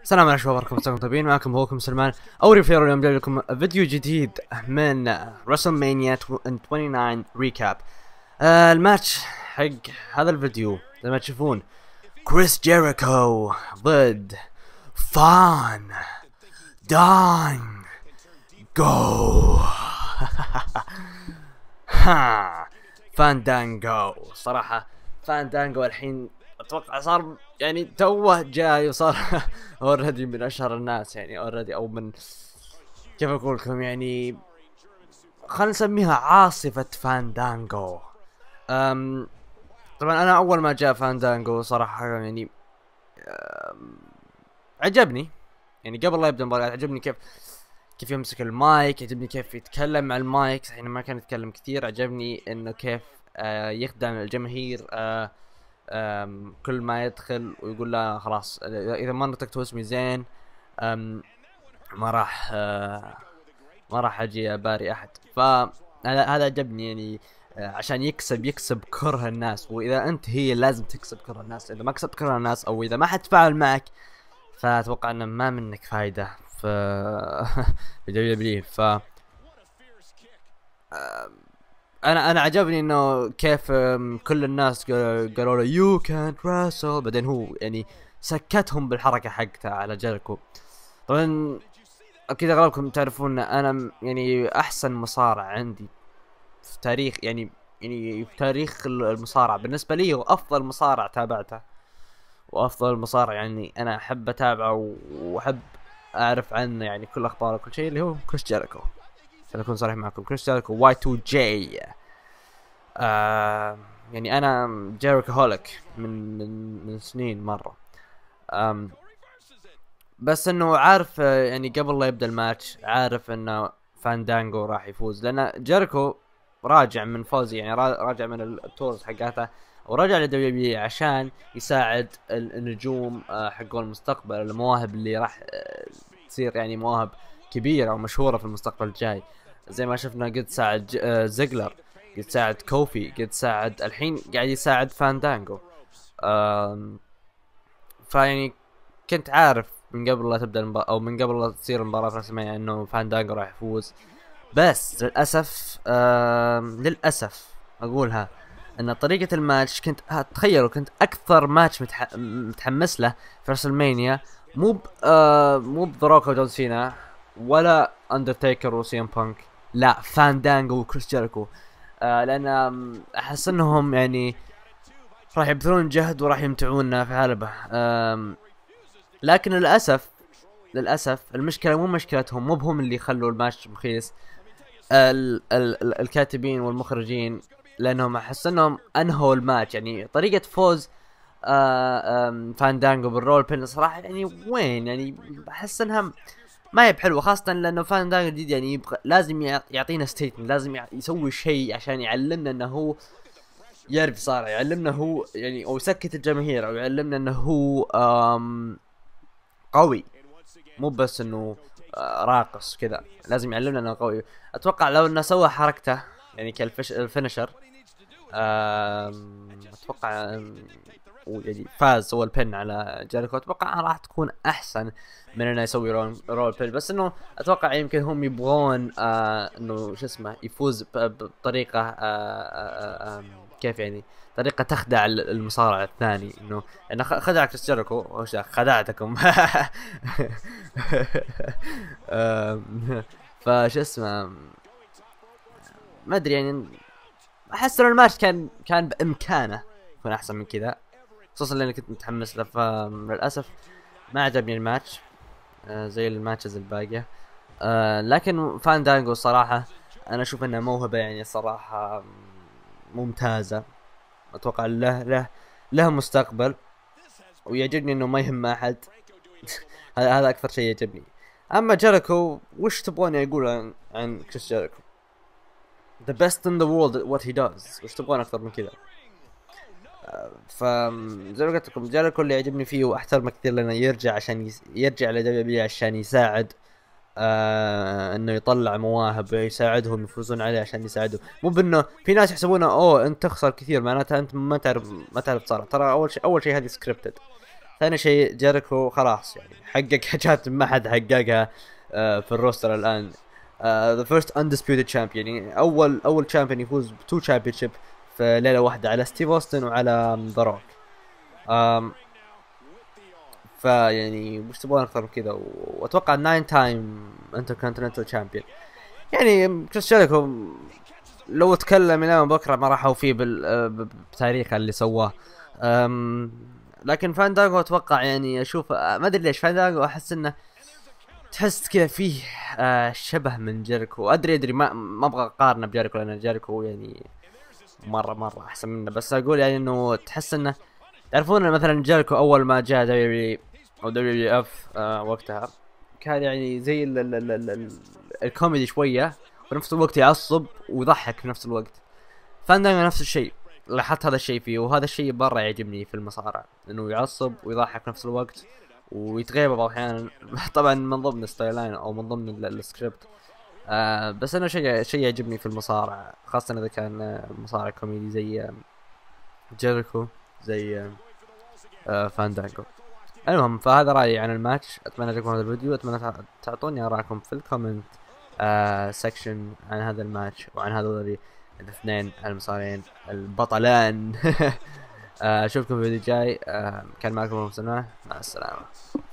السلام عليكم ورحمة الله طيبين. معكم اخوكم سلمان او ريفيرو. اليوم جايب لكم فيديو جديد من رسلمانيا 29 ريكاب. الماتش حق هذا الفيديو زي ما تشوفون كريس جيريكو ضد فان دان جو. فاندانجو صراحة فاندانجو الحين اتوقع صار يعني توه جاي وصار اوريدي من اشهر الناس، يعني اوريدي او من كيف اقول لكم، يعني خلينا نسميها عاصفة فاندانجو. طبعا انا اول ما جاء فاندانجو صراحة يعني عجبني، يعني قبل لا يبدا المباراة عجبني كيف يمسك المايك، عجبني كيف يتكلم مع المايك، صحيح ما كان يتكلم كثير. عجبني انه كيف يخدع الجماهير كل ما يدخل ويقول لا خلاص اذا ما نطقت اسمي زين ما راح اجي اباري احد. هذا عجبني يعني عشان يكسب كره الناس، واذا انت هي لازم تكسب كره الناس. اذا ما كسبت كره الناس او اذا ما حد تفاعل معك فاتوقع انه ما منك فايده في دبليو. انا عجبني انه كيف كل الناس قالوا له يو كانت راسل، بعدين هو يعني سكتهم بالحركه حقته على جيريكو. طبعا اكيد اغلبكم تعرفون انا يعني احسن مصارع عندي في تاريخ، يعني في تاريخ المصارعه بالنسبه لي، وافضل مصارع تابعته وافضل مصارع يعني انا احب اتابعه واحب اعرف عنه يعني كل اخباره وكل شيء، اللي هو كريس جيريكو. عشان اكون صريح معكم، كريس جيريكو واي 2 جي. يعني انا جيريكو هوليك من سنين مره. بس انه عارف يعني قبل لا يبدا الماتش عارف انه فاندانجو راح يفوز، لان جيريكو راجع من فوز، يعني راجع من التورز حقاته ورجع لدبليو عشان يساعد النجوم حقون المستقبل، المواهب اللي راح تصير يعني مواهب كبيره ومشهوره في المستقبل الجاي. زي ما شفنا قد ساعد زيجلر، قد ساعد كوفي، قد ساعد الحين قاعد يساعد فاندانجو. فيعني كنت عارف من قبل لا تبدا المباراة او من قبل لا تصير المباراة في رسمية انه فاندانجو راح يفوز. بس للاسف اقولها ان طريقة الماتش تخيلوا كنت اكثر ماتش متحمس له في رسلمانيا مو بذروك وجون سينا ولا اندرتيكر وسيم بانك، لا فاندانجو وكريس جيريكو. لان احس انهم يعني راح يبذلون جهد وراح يمتعونا في حلبة. لكن للاسف المشكله مو مشكلتهم، مو بهم اللي يخلوا الماتش رخيص، الكاتبين والمخرجين، لانهم احس انهم انهوا الماتش. يعني طريقه فوز فاندانجو بالرول بين صراحه يعني وين، يعني احس انها ما هي بحلوه، خاصه لانه فاندانجو جديد، يعني يبغى لازم يعطينا ستيتمنت، لازم يسوي شيء عشان يعلمنا انه هو يعرف صار، يعلمنا هو يعني او يسكت الجماهير، او يعلمنا انه هو قوي، مو بس انه راقص كذا، لازم يعلمنا انه قوي. اتوقع لو انه سوى حركته يعني الفينشر اتوقع يعني فاز سوى البن على جيريكو، اتوقع راح تكون احسن من انه يسوي رول بن. بس انه اتوقع يمكن هم يبغون انه شو اسمه يفوز بطريقه كيف يعني طريقة تخدع المصارع الثاني، انه خدع كريس جيريكو، وش خدعتكم. فش اسمه ما ادري، يعني احس ان الماتش كان بامكانه يكون احسن من كذا، خصوصا لاني كنت متحمس له. فللاسف ما عجبني الماتش زي الماتشز الباقيه. لكن فاندانجو صراحه انا اشوف انه موهبه يعني صراحه ممتازه، اتوقع له مستقبل، ويعجبني انه ما يهم احد. هذا اكثر شيء يعجبني. اما جيريكو وش تبغوني اقول عن كريس جيريكو؟ the best in the world what he does، وش تبغون اكثر من كذا؟ زي ما قلت لكم جيريكو اللي يعجبني فيه واحترمه كثير لانه يرجع عشان يرجع لدبليو عشان يساعد انه يطلع مواهب، يساعدهم يفوزون عليه عشان يساعدهم. مو بانه في ناس يحسبونه انت تخسر كثير معناتها انت ما تعرف تصارع. ترى اول شيء هذه سكريبتد، ثاني شيء جيريكو خلاص يعني حقق حاجات ما حد حققها في الروستر الان. ذا فيرست اندسبيوتد شامبيون، يعني اول شامبيون يفوز بتو شامبيونشيب في ليله واحده على ستيف اوستن وعلى ذا روك. فيعني وش تبغون اكثر من كذا؟ واتوقع 9 تايم انتركونتيننتال شامبيون. يعني كريس جيريكو لو تكلم الى بكره ما راح اوفيه بتاريخه اللي سواه. لكن فانداغو اتوقع يعني اشوف ما ادري ليش فانداغو احس انه تحس كذا فيه شبه من جيريكو. ادري ما ابغى اقارنه بجيريكو لان جيريكو يعني مره احسن منه، بس اقول يعني انه تحس انه تعرفون مثلا جيريكو اول ما جاء دبليو او دبليو اف وقتها كان يعني زي الكوميدي شويه، ونفس الوقت يعصب ويضحك في نفس الوقت. فانداغو نفس الشيء، لاحظت هذا الشيء فيه، وهذا الشيء برا يعجبني في المصارعه، انه يعصب ويضحك في نفس الوقت ويتغيب بعض الاحيان طبعا من ضمن الستايل لاين او من ضمن السكريبت. بس انه شيء يعجبني في المصارعه، خاصه اذا كان مصارع كوميدي زي جيريكو زي فاندانجو. المهم فهذا رايي عن الماتش، اتمنى يعجبكم هذا الفيديو، اتمنى تعطوني اراءكم في الكومنت سكشن عن هذا الماتش وعن هذول الاثنين المصارعين البطلان. اشوفكم في الفيديو الجاي. كان معكم مسلمة، مع السلامة.